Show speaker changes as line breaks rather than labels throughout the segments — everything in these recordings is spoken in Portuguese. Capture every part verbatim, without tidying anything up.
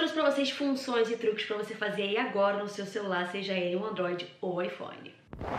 trouxe pra vocês funções e truques pra você fazer aí agora no seu celular, seja ele um Android ou iPhone.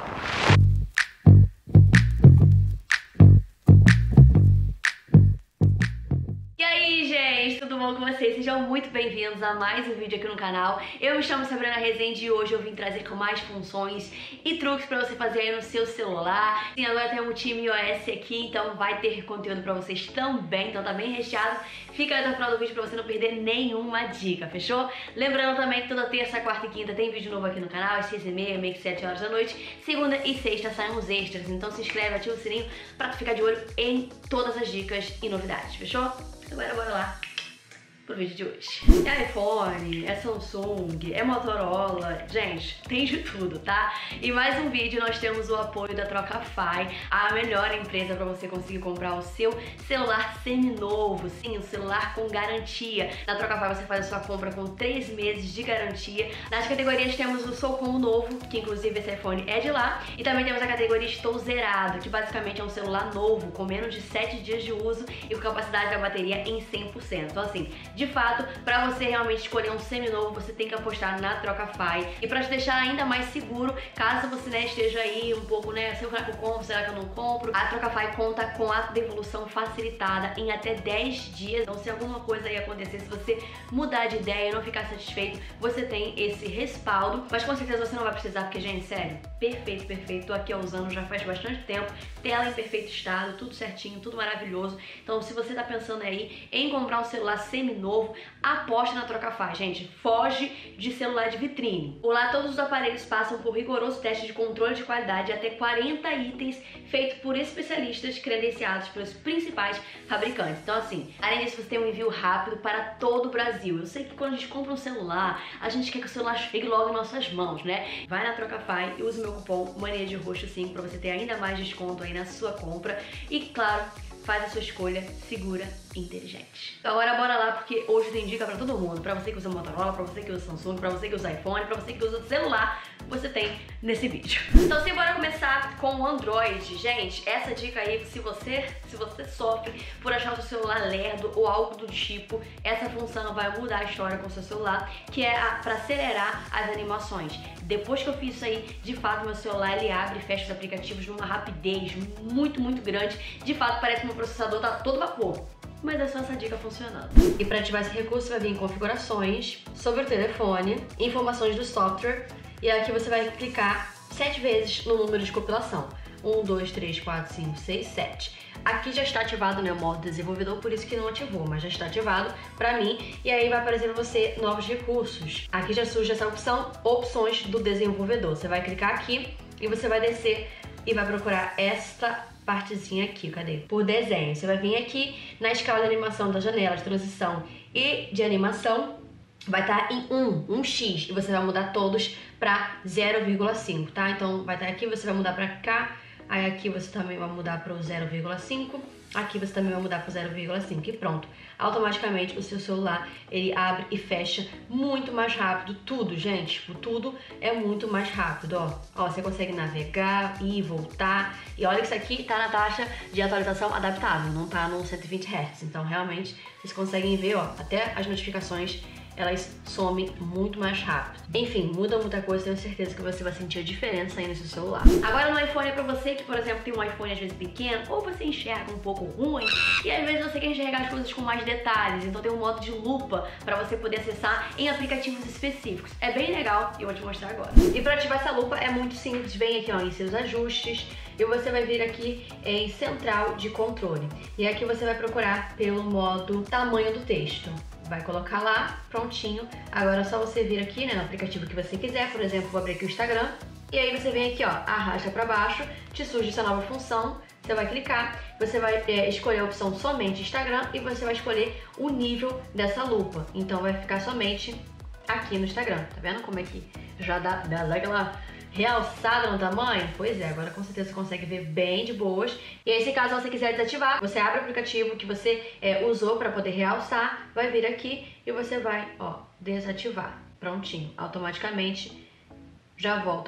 Tudo bom com vocês? Sejam muito bem-vindos a mais um vídeo aqui no canal. Eu me chamo Sabrina Rezende e hoje eu vim trazer com mais funções e truques pra você fazer aí no seu celular. Sim, agora tem um time iOS aqui, então vai ter conteúdo pra vocês também, então tá bem recheado. Fica até o final do vídeo pra você não perder nenhuma dica, fechou? Lembrando também que toda terça, quarta e quinta tem vídeo novo aqui no canal, às seis e meia, meio que sete horas da noite. Segunda e sexta saem uns extras, então se inscreve, ativa o sininho pra tu ficar de olho em todas as dicas e novidades, fechou? Agora bora lá pro vídeo de hoje. É iPhone, é Samsung, é Motorola, gente, tem de tudo, tá? E mais um vídeo nós temos o apoio da Trocafy, a melhor empresa para você conseguir comprar o seu celular seminovo, sim, um celular com garantia. Na Trocafy você faz a sua compra com três meses de garantia. Nas categorias temos o Sou Como Novo, que inclusive esse iPhone é de lá, e também temos a categoria Estou Zerado, que basicamente é um celular novo, com menos de sete dias de uso e com capacidade da bateria em cem por cento. Então assim, de fato, para você realmente escolher um seminovo, você tem que apostar na Trocafy. E para te deixar ainda mais seguro, caso você né, esteja aí um pouco, né, será que eu compro, será que eu não compro? A Trocafy conta com a devolução facilitada em até dez dias. Então se alguma coisa aí acontecer, se você mudar de ideia e não ficar satisfeito, você tem esse respaldo. Mas com certeza você não vai precisar, porque, gente, sério, perfeito, perfeito. Tô aqui usando já faz bastante tempo. Tela em perfeito estado, tudo certinho, tudo maravilhoso. Então se você tá pensando aí em comprar um celular seminovo, aposta na Trocafy, gente. Foge de celular de vitrine. Por lá todos os aparelhos passam por rigoroso teste de controle de qualidade e até quarenta itens feitos por especialistas credenciados pelos principais fabricantes. Então assim, além disso você tem um envio rápido para todo o Brasil. Eu sei que quando a gente compra um celular, a gente quer que o celular chegue logo em nossas mãos, né? Vai na Trocafy e use o meu cupom Mania de Roxo cinco para você ter ainda mais desconto aí na sua compra. E claro, faz a sua escolha segura e inteligente. Agora bora lá, porque hoje tem dica pra todo mundo. Pra você que usa Motorola, pra você que usa Samsung, pra você que usa iPhone, pra você que usa celular, você tem nesse vídeo. Então sim, bora começar com o Android. Gente, essa dica aí, se você, se você sofre por achar o seu celular lerdo ou algo do tipo, essa função vai mudar a história com o seu celular, que é a, pra acelerar as animações. Depois que eu fiz isso aí, de fato, meu celular ele abre e fecha os aplicativos numa rapidez muito, muito grande. De fato, parece que meu processador tá todo vapor. Mas é só essa dica funcionando. E para ativar esse recurso, você vai vir em configurações, sobre o telefone, informações do software, e aqui você vai clicar sete vezes no número de compilação. um, dois, três, quatro, cinco, seis, sete. Aqui já está ativado, né, o modo desenvolvedor, por isso que não ativou, mas já está ativado pra mim. E aí vai aparecer pra você novos recursos. Aqui já surge essa opção, opções do desenvolvedor. Você vai clicar aqui e você vai descer e vai procurar esta partezinha aqui, cadê? Por desenho. Você vai vir aqui na escala de animação da janela, de transição e de animação, vai estar em um, um X, e você vai mudar todos para zero vírgula cinco, tá? Então vai estar aqui, você vai mudar para cá, aí aqui você também vai mudar para o zero vírgula cinco, aqui você também vai mudar para o zero vírgula cinco e pronto. Automaticamente o seu celular, ele abre e fecha muito mais rápido, tudo, gente, tipo, tudo é muito mais rápido, ó. Ó, você consegue navegar, ir, voltar, e olha que isso aqui tá na taxa de atualização adaptável, não tá no cento e vinte hertz, então realmente vocês conseguem ver, ó, até as notificações elas somem muito mais rápido. Enfim, muda muita coisa, tenho certeza que você vai sentir a diferença aí no seu celular. Agora no iPhone é pra você que, por exemplo, tem um iPhone às vezes pequeno, ou você enxerga um pouco ruim, e às vezes você quer enxergar as coisas com mais detalhes, então tem um modo de lupa pra você poder acessar em aplicativos específicos. É bem legal e eu vou te mostrar agora. E pra ativar essa lupa é muito simples, vem aqui ó, em seus ajustes, e você vai vir aqui em central de controle. E aqui você vai procurar pelo modo tamanho do texto. Vai colocar lá, prontinho. Agora é só você vir aqui, né, no aplicativo que você quiser. Por exemplo, vou abrir aqui o Instagram. E aí você vem aqui, ó, arrasta pra baixo, te surge essa nova função. Você vai clicar, você vai é, escolher a opção somente Instagram e você vai escolher o nível dessa lupa. Então vai ficar somente aqui no Instagram. Tá vendo como é que já dá, dá aquela realçada no tamanho? Pois é, agora com certeza você consegue ver bem de boas. E aí, se caso você quiser desativar, você abre o aplicativo que você é, usou para poder realçar, vai vir aqui e você vai, ó, desativar. Prontinho, automaticamente já volta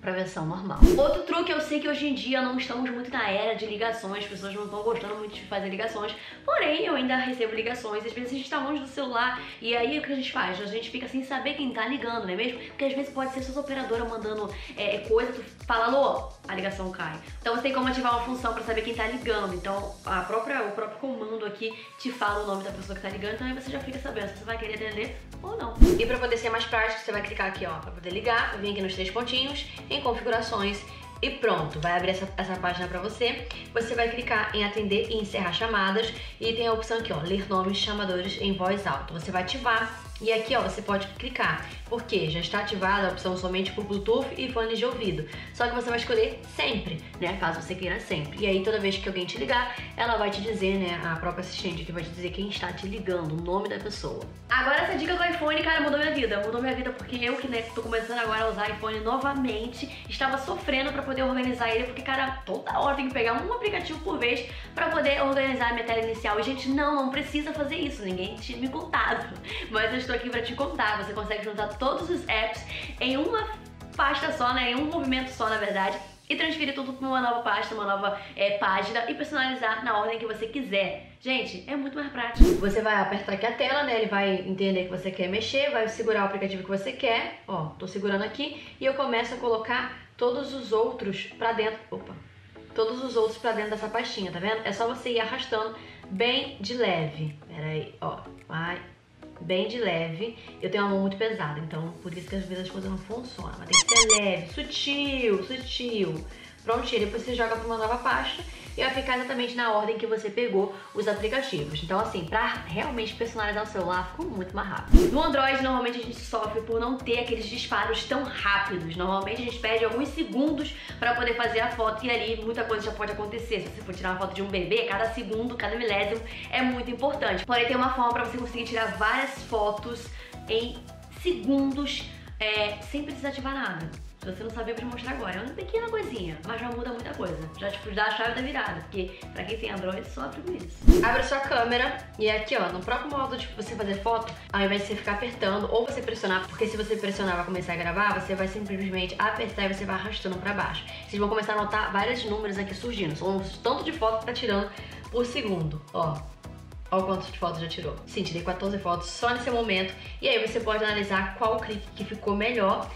pra versão normal. Outro truque, eu sei que hoje em dia não estamos muito na era de ligações, as pessoas não estão gostando muito de fazer ligações, porém eu ainda recebo ligações, às vezes a gente tá longe do celular e aí o que a gente faz? A gente fica sem saber quem tá ligando, não é mesmo? Porque às vezes pode ser sua operadora mandando é, coisa, tu fala alô, a ligação cai. Então você tem como ativar uma função pra saber quem tá ligando, então a própria, o próprio comando aqui te fala o nome da pessoa que tá ligando, então aí você já fica sabendo se você vai querer atender ou não. E pra poder ser mais prático, você vai clicar aqui, ó, pra poder ligar, vir aqui nos três pontinhos, em configurações e pronto, vai abrir essa, essa página pra você. Você vai clicar em atender e encerrar chamadas e tem a opção aqui, ó, ler nomes chamadores em voz alta. Você vai ativar e aqui, ó, você pode clicar, porque já está ativada a opção somente por Bluetooth e fones de ouvido. Só que você vai escolher sempre, né, caso você queira sempre. E aí toda vez que alguém te ligar, ela vai te dizer, né, a própria assistente que vai te dizer quem está te ligando, o nome da pessoa. Agora essa dica do iPhone, cara, mudou minha vida. Mudou minha vida porque eu que, né, tô começando agora a usar iPhone novamente, estava sofrendo pra poder organizar ele, porque, cara, toda hora tem que pegar um aplicativo por vez pra poder organizar a minha tela inicial. E, gente, não, não precisa fazer isso, ninguém tinha me contado. Mas eu estou aqui pra te contar, você consegue juntar todos os apps em uma pasta só, né, em um movimento só, na verdade, e transferir tudo para uma nova pasta, uma nova é, página e personalizar na ordem que você quiser. Gente, é muito mais prático. Você vai apertar aqui a tela, né, ele vai entender que você quer mexer, vai segurar o aplicativo que você quer, ó, tô segurando aqui, e eu começo a colocar todos os outros pra dentro, opa, todos os outros pra dentro dessa pastinha, tá vendo? É só você ir arrastando bem de leve, pera aí, ó, vai... bem de leve. Eu tenho uma mão muito pesada, então por isso que às vezes as coisas não funcionam. Mas tem que ser leve, sutil, sutil. Prontinho, depois você joga para uma nova pasta e vai ficar exatamente na ordem que você pegou os aplicativos. Então assim, pra realmente personalizar o celular, ficou muito mais rápido. No Android, normalmente a gente sofre por não ter aqueles disparos tão rápidos. Normalmente a gente perde alguns segundos para poder fazer a foto e ali muita coisa já pode acontecer. Se você for tirar uma foto de um bebê, cada segundo, cada milésimo é muito importante. Porém, tem uma forma para você conseguir tirar várias fotos em segundos é, sem precisar ativar nada. Se você não saber, eu vou te mostrar agora. É uma pequena coisinha, mas já muda muita coisa. Já tipo, dá a chave da virada, porque pra quem tem Android sofre com isso. Abre sua câmera e aqui, ó, no próprio modo de você fazer foto, ao invés de você ficar apertando ou você pressionar, porque se você pressionar vai começar a gravar, você vai simplesmente apertar e você vai arrastando pra baixo. Vocês vão começar a notar vários números aqui surgindo. São os tanto de fotos que tá tirando por segundo, ó. Olha quantas fotos já tirou. Sim, tirei quatorze fotos só nesse momento. E aí você pode analisar qual clique que ficou melhor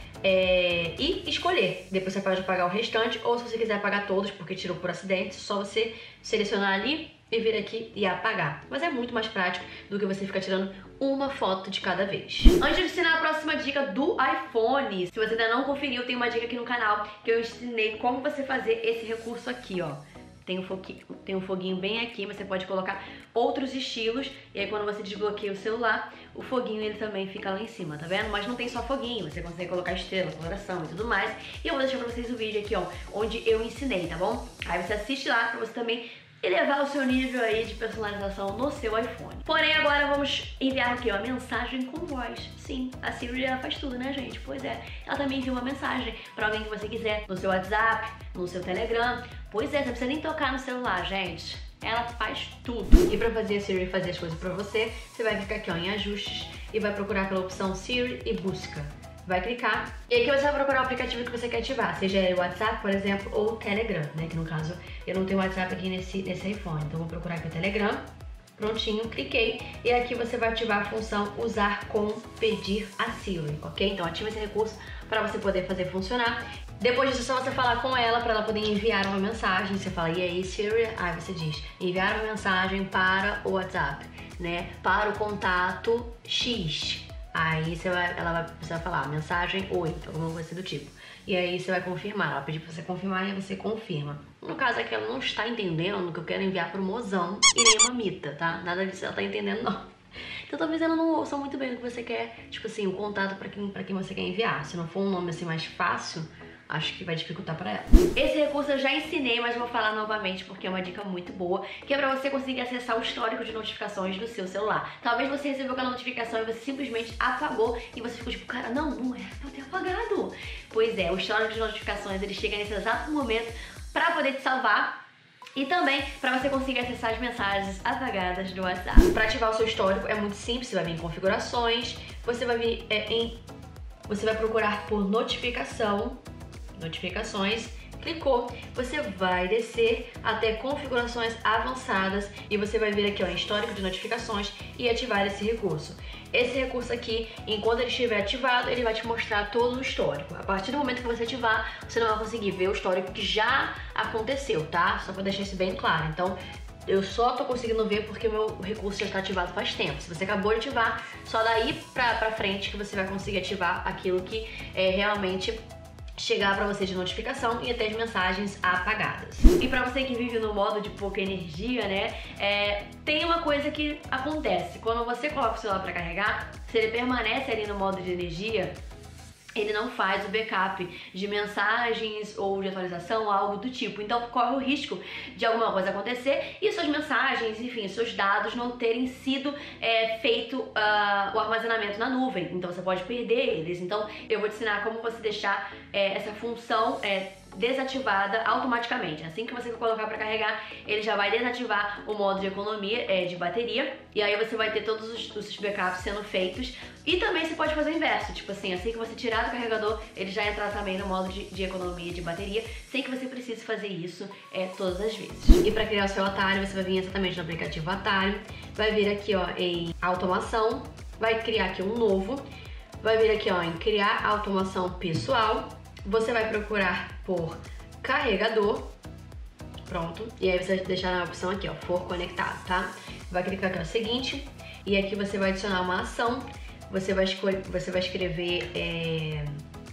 é, e escolher. Depois você pode apagar o restante, ou se você quiser apagar todos porque tirou por acidente, só você selecionar ali e vir aqui e apagar. Mas é muito mais prático do que você ficar tirando uma foto de cada vez. Antes de ensinar a próxima dica do iPhone, se você ainda não conferiu, tem uma dica aqui no canal que eu ensinei como você fazer esse recurso aqui, ó. Tem um, foguinho, tem um foguinho bem aqui, mas você pode colocar outros estilos. E aí quando você desbloqueia o celular, o foguinho ele também fica lá em cima, tá vendo? Mas não tem só foguinho, você consegue colocar estrela, coloração e tudo mais. E eu vou deixar pra vocês o vídeo aqui, ó, onde eu ensinei, tá bom? Aí você assiste lá pra você também elevar o seu nível aí de personalização no seu iPhone. Porém, agora vamos enviar aqui, ó, uma mensagem com voz. Sim, a Siri ela faz tudo, né, gente? Pois é, ela também envia uma mensagem pra alguém que você quiser, no seu WhatsApp, no seu Telegram. Pois é, você não precisa nem tocar no celular, gente. Ela faz tudo. E pra fazer a Siri fazer as coisas pra você, você vai clicar aqui, ó, em ajustes e vai procurar pela opção Siri e busca. Vai clicar e aqui você vai procurar o aplicativo que você quer ativar, seja o WhatsApp, por exemplo, ou o Telegram, né? Que no caso eu não tenho WhatsApp aqui nesse, nesse iPhone, então vou procurar aqui o Telegram. Prontinho, cliquei e aqui você vai ativar a função usar com pedir a Siri, ok? Então ativa esse recurso para você poder fazer funcionar. Depois disso é só você falar com ela para ela poder enviar uma mensagem. Você fala, e aí Siri? Aí você diz, enviar uma mensagem para o WhatsApp, né? Para o contato X. Aí você vai, ela vai, você vai falar mensagem oito, alguma coisa do tipo. E aí você vai confirmar, ela vai pedir pra você confirmar e você confirma. No caso aqui ela não está entendendo que eu quero enviar pro mozão e nem uma mita, tá? Nada disso ela tá entendendo não. Então talvez ela não ouça muito bem o que você quer, tipo assim, o contato pra quem, pra quem você quer enviar. Se não for um nome assim mais fácil, acho que vai dificultar pra ela. Esse recurso eu já ensinei, mas vou falar novamente porque é uma dica muito boa, que é pra você conseguir acessar o histórico de notificações do seu celular. Talvez você recebeu aquela notificação e você simplesmente apagou e você ficou tipo, cara, não, não era pra eu ter apagado. Pois é, o histórico de notificações, ele chega nesse exato momento pra poder te salvar e também pra você conseguir acessar as mensagens apagadas do WhatsApp. Pra ativar o seu histórico é muito simples, você vai vir em configurações, você vai vir é, em... você vai procurar por notificação. notificações, clicou, você vai descer até configurações avançadas e você vai vir aqui ó, em histórico de notificações e ativar esse recurso. Esse recurso aqui, enquanto ele estiver ativado, ele vai te mostrar todo o histórico. A partir do momento que você ativar, você não vai conseguir ver o histórico que já aconteceu, tá? Só pra deixar isso bem claro. Então, eu só tô conseguindo ver porque o meu recurso já está ativado faz tempo. Se você acabou de ativar, só daí pra, pra frente que você vai conseguir ativar aquilo que é realmente chegar para você de notificação e até as mensagens apagadas. E para você que vive no modo de pouca energia, né, é, tem uma coisa que acontece. Quando você coloca o celular para carregar, se ele permanece ali no modo de energia, ele não faz o backup de mensagens ou de atualização, algo do tipo. Então corre o risco de alguma coisa acontecer e suas mensagens, enfim, seus dados não terem sido é, feito uh, o armazenamento na nuvem. Então você pode perder eles. Então eu vou te ensinar como você deixar é, essa função é, desativada automaticamente. Assim que você colocar para carregar, ele já vai desativar o modo de economia é, de bateria e aí você vai ter todos os, os backups sendo feitos. E também você pode fazer o inverso, tipo assim, assim que você tirar do carregador, ele já entrar também no modo de, de economia de bateria, sem que você precise fazer isso é, todas as vezes. E para criar o seu atalho, você vai vir exatamente no aplicativo Atalho, vai vir aqui ó em automação, vai criar aqui um novo, vai vir aqui ó em criar automação pessoal, você vai procurar por carregador, pronto, e aí você vai deixar na opção aqui ó, for conectado, tá? Vai clicar aqui ó, seguinte, e aqui você vai adicionar uma ação. Você vai, escolher, você vai escrever é,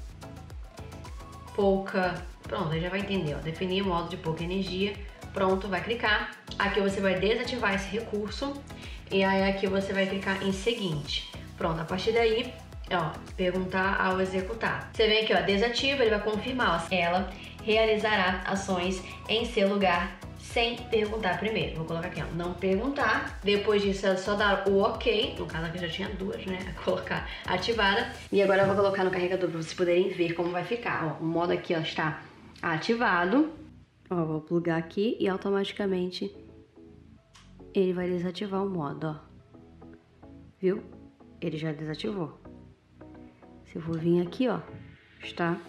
pouca... Pronto, já vai entender, ó. Definir o modo de pouca energia. Pronto, vai clicar. Aqui você vai desativar esse recurso. E aí aqui você vai clicar em seguinte. Pronto, a partir daí, ó, perguntar ao executar. Você vem aqui, ó, desativa, ele vai confirmar, ó, ela realizará ações em seu lugar sem perguntar primeiro. Vou colocar aqui, ó, não perguntar. Depois disso, é só dar o ok. No caso aqui já tinha duas, né? Colocar ativada. E agora eu vou colocar no carregador para vocês poderem ver como vai ficar. Ó, o modo aqui, ó, está ativado. Ó, vou plugar aqui e automaticamente ele vai desativar o modo, ó. Viu? Ele já desativou. Se eu for vir aqui, ó, está,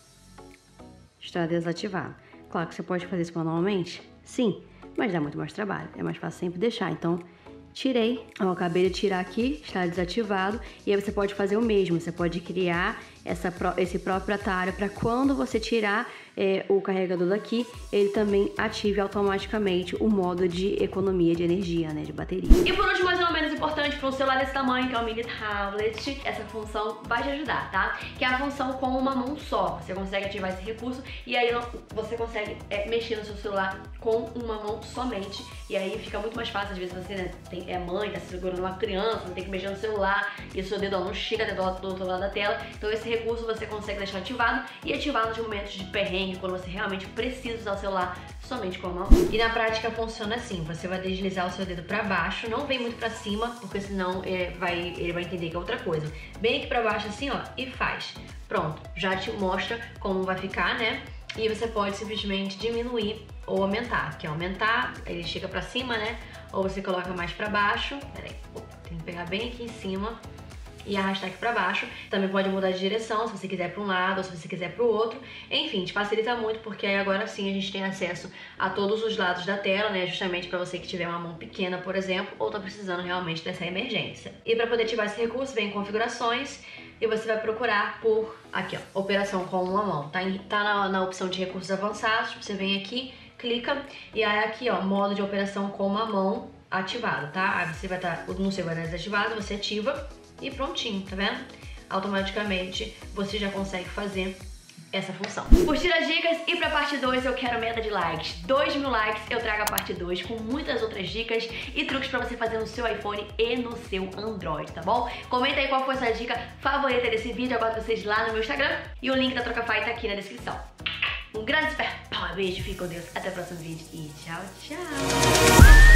está desativado. Claro que você pode fazer isso manualmente. Sim, mas dá muito mais trabalho, é mais fácil sempre deixar, então tirei, eu acabei de tirar aqui, está desativado, e aí você pode fazer o mesmo, você pode criar essa, esse próprio atalho para quando você tirar é, o carregador daqui, ele também ative automaticamente o modo de economia de energia, né, de bateria. E por último, mas não menos importante, para um celular desse tamanho, que é um mini tablet, essa função vai te ajudar, tá? Que é a função com uma mão só, você consegue ativar esse recurso e aí você consegue é, mexer no seu celular com uma mão somente, e aí fica muito mais fácil, às vezes você né, tem, é mãe, tá segurando uma criança, não tem que mexer no celular e o seu dedo não chega até do outro lado da tela, então esse recurso você consegue deixar ativado e ativar nos momentos de perrengue, quando você realmente precisa usar o celular somente com a mão. E na prática funciona assim, você vai deslizar o seu dedo pra baixo, não vem muito pra cima, porque senão ele vai, ele vai entender que é outra coisa. Bem aqui pra baixo assim, ó, e faz. Pronto, já te mostra como vai ficar, né? E você pode simplesmente diminuir ou aumentar. Que é aumentar, ele chega pra cima, né? Ou você coloca mais pra baixo. Peraí, opa, tem que pegar bem aqui em cima e arrastar aqui pra baixo. Também pode mudar de direção, se você quiser pra um lado ou se você quiser pro outro. Enfim, te facilita muito, porque aí agora sim a gente tem acesso a todos os lados da tela, né? Justamente pra você que tiver uma mão pequena, por exemplo, ou tá precisando realmente dessa emergência. E pra poder ativar esse recurso, vem em configurações e você vai procurar por, aqui ó, operação com uma mão. Tá, em, tá na, na opção de recursos avançados, você vem aqui, clica e aí aqui ó, modo de operação com uma mão ativado, tá? Aí você vai estar, tá, no seu vai estar desativado, você ativa e prontinho, tá vendo? Automaticamente você já consegue fazer essa função. Curtiram as dicas? E pra parte dois eu quero meta de likes. dois mil likes eu trago a parte dois com muitas outras dicas e truques pra você fazer no seu iPhone e no seu Android, tá bom? Comenta aí qual foi a sua dica favorita desse vídeo, eu aguardo vocês lá no meu Instagram e o link da Trocafy tá aqui na descrição. Um grande super beijo, fique com Deus, até o próximo vídeo e tchau, tchau!